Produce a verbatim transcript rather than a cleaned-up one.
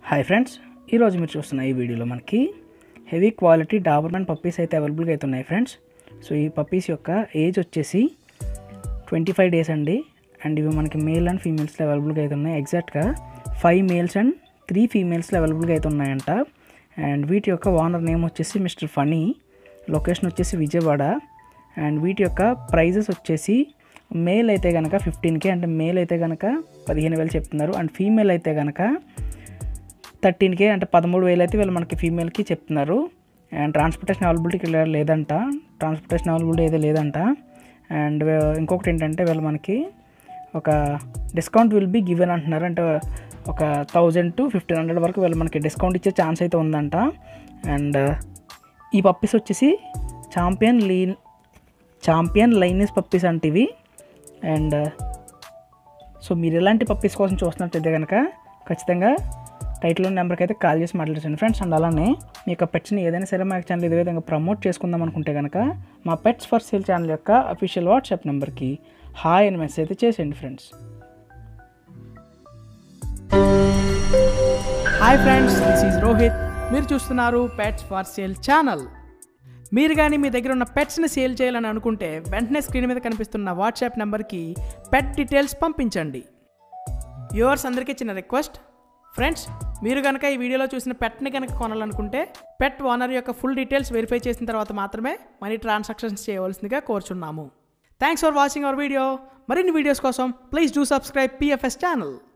Hi friends, ఈరోజు మీరు చూస్తున్న ఈ వీడియోలో మనకి హెవీ క్వాలిటీ డాబర్మన్ పప్పీస్ అయితే అవైలబుల్గా అయితే ఉన్నాయి ఫ్రెండ్స్. సో ఈ పప్పీస్ యొక్క ఏజ్ వచ్చేసి ట్వంటీ ఫైవ్ డేస్ అండి. అండ్ ఇవి మనకి మేల్ అండ్ ఫీమేల్స్లో అవైలబుల్గా అయితే ఉన్నాయి. ఎగ్జాక్ట్గా ఫైవ్ మేల్స్ అండ్ త్రీ ఫీమేల్స్లో అవైలబుల్గా అయితే ఉన్నాయంట. అండ్ వీటి యొక్క ఓనర్ నేమ్ వచ్చేసి మిస్టర్ ఫనీ, లొకేషన్ వచ్చేసి విజయవాడ. అండ్ వీటి యొక్క ప్రైజెస్ వచ్చేసి మేల్ అయితే కనుక ఫిఫ్టీన్ కే అంటే మేల్ అయితే కనుక పదిహేను వేలు చెప్తున్నారు. అండ్ ఫీమేల్ అయితే కనుక థర్టీన్ కే అంటే పదమూడు వేలు అయితే వీళ్ళు మనకి ఫీమేల్కి చెప్తున్నారు. అండ్ ట్రాన్స్పోర్టేషన్ అవైలబిలిటీ లేదంట, ట్రాన్స్పోర్టేషన్ అవైలబిలిటీ అయితే లేదంట. అండ్ ఇంకొకటి ఏంటంటే వీళ్ళు మనకి ఒక డిస్కౌంట్ విల్ బీ గివెన్ అంటున్నారు. అంటే ఒక థౌజండ్ టు ఫిఫ్టీన్ హండ్రెడ్ వరకు వీళ్ళు మనకి డిస్కౌంట్ ఇచ్చే ఛాన్స్ అయితే ఉందంట. అండ్ ఈ పప్పీస్ వచ్చేసి ఛాంపియన్ లీ ఛాంపియన్ లైనెస్ పప్పీస్ అంటే ఇవి. అండ్ సో మీరు ఎలాంటి పప్పీస్ కోసం చూస్తున్నట్టయితే కనుక ఖచ్చితంగా టైటిల్ నెంబర్కి అయితే కాల్ చేసి మాట్లాడండి ఫ్రెండ్స్. అండ్ అలానే మీ యొక్క పెట్స్ని ఏదైనా సరే మా ఛానల్ ఇదే విధంగా ప్రమోట్ చేసుకుందాం అనుకుంటే కనుక మా పెట్స్ ఫర్ సేల్ ఛానల్ యొక్క అఫీషియల్ వాట్సాప్ నెంబర్కి హాయ్ అని మెసేజ్ అయితే చేసేయండి friends. Hi friends, this is Rohit. మీరు చూస్తున్నారు పెట్స్ ఫర్ సేల్ ఛానల్. మీరు కానీ మీ దగ్గర ఉన్న పెట్స్ని సేల్ చేయాలని అనుకుంటే వెంటనే స్క్రీన్ మీద కనిపిస్తున్న వాట్సాప్ నెంబర్కి పెట్ డీటెయిల్స్ పంపించండి. వ్యూవర్స్ అందరికీ చిన్న రిక్వెస్ట్ ఫ్రెండ్స్, మీరు కనుక ఈ వీడియోలో చూసిన పెట్ని కనుక కొనాలనుకుంటే పెట్ ఓనర్ యొక్క ఫుల్ డీటెయిల్స్ వెరిఫై చేసిన తర్వాత మాత్రమే మనీ ట్రాన్సాక్షన్స్ చేయవలసిందిగా కోరుచున్నాము. Thanks for watching our video. మరిన్ని వీడియోస్ కోసం please do subscribe PFS channel.